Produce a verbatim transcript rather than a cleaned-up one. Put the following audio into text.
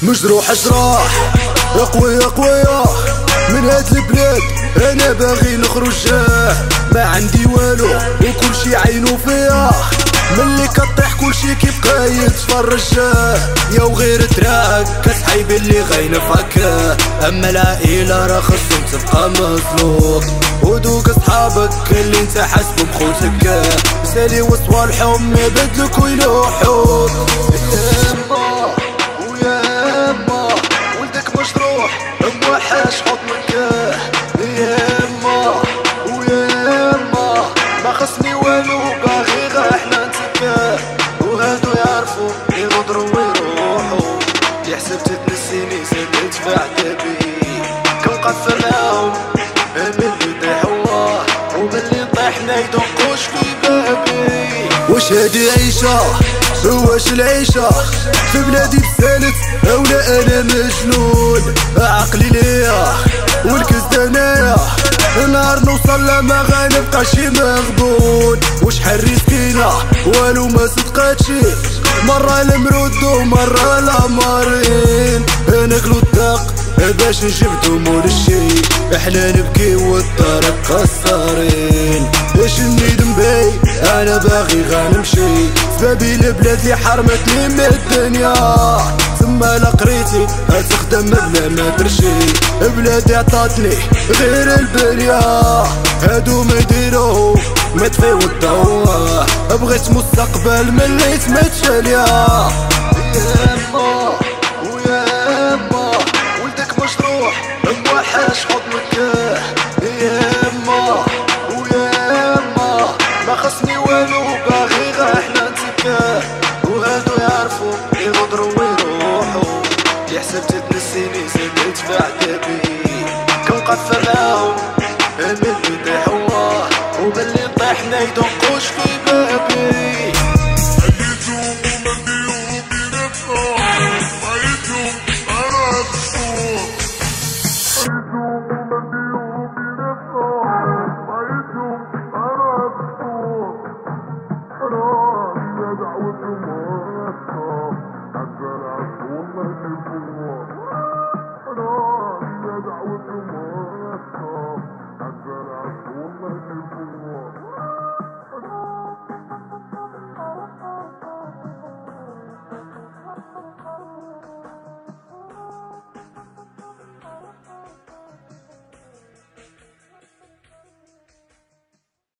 مجروح جراح قوية قوية من هاد البلاد، انا باغي نخرج ما عندي والو وكل شي عينو فيا، ملي كطيح كل شي كيبقى يتفرج يا وغير تراك كصحيب اللي غينفعك، اما العائلة راه خصهم تبقى مظلوم، ودوك صحابك اللي انت حاسبهم خوتك سالي وصوالحهم يبدلوك ويلوحوك. ياما وياما ولدك مجروح موحش حضنك، ياما وياما ما خصني والو باغي غا احنا نتكا، وهادو يعرفو يغدرو ويروحو اللي حسبت تنسيني زاد تبع دابي، كنقفر معاهم من اللي طيح الله وملي نطيح ما يدقوش في بابي. واش هادي عيشة واش العيشة في بلادي بسالت اولا انا مجنون، عقلي ليا والكز انايا نهار نوصل لما غنبقى شي مغبون، وشحال ريسكينا والو ما صدقاتشي، مرة المرود ومرة الامارين ناكلو الدق باش نجبدو مول الشي، احنا نبكي والدار مكسرين، اش ندم بي انا باغي غنمشي، سبابي البلاد اللي حرمتني من الدنيا، تما لا قريتي تخدم بلا ما ترشي، بلادي عطاتني غير البنية، هادو ما يديرو ما تفيو الضوء، بغيت مستقبل ملي تمتشاليا. ياما وياما ولدك مجروح موحش حضنك، ياما وياما ما خصني والو باغي غا احنا نتكا، وهادو يعرفو يغدرو ويروحو اللي حسبت تنسيني زاد تبع دابي، كنقفر معاهم من اللي يطيح الله وملي نطيح ما يدقوش في بابي. والله